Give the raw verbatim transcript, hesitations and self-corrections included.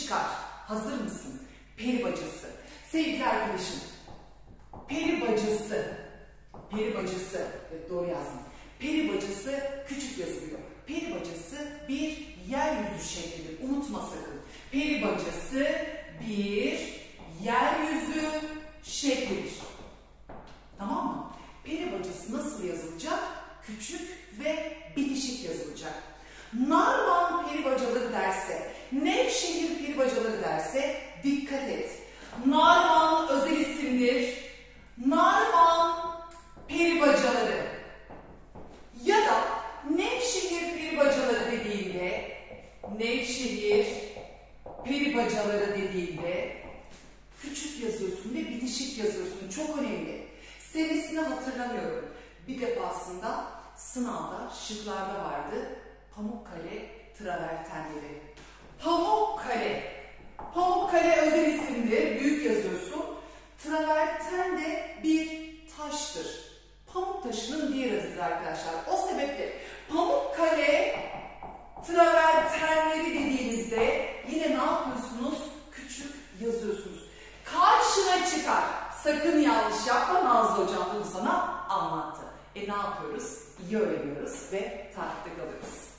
çıkar. Hazır mısın? Peri bacası. Sevgili arkadaşım, peri bacası. Peri bacası. Evet, doğru yazdım. Peri bacası küçük yazılıyor. Peri bacası bir yeryüzü şeklidir. Unutma sakın. Peri bacası bir yeryüzü şeklidir. Tamam mı? Peri bacası nasıl yazılacak? Küçük ve bitişik yazılacak. Narman peri bacaları derse, Nevşehir peri bacaları derse dikkat et. Narman özel isimdir. Narman peri bacaları ya da Nevşehir peri bacaları dediğinde, Nevşehir peri bacaları dediğinde küçük yazıyorsun ve bitişik yazıyorsun. Çok önemli. Senesini hatırlamıyorum. Bir defasında sınavda şıklarda vardı. Pamukkale travertenleri. Pamukkale. Pamukkale özel isimdir. Büyük yazıyorsun. Traverten de bir taştır. Pamuk taşının diğer adıdır arkadaşlar. O sebeple Pamukkale travertenleri dediğinizde yine ne yapıyorsunuz? Küçük yazıyorsunuz. Karşına çıkar. Sakın yanlış yapma. Nazlı hocam bunu sana anlattı. E ne yapıyoruz? İyi öğreniyoruz ve takipte kalıyoruz.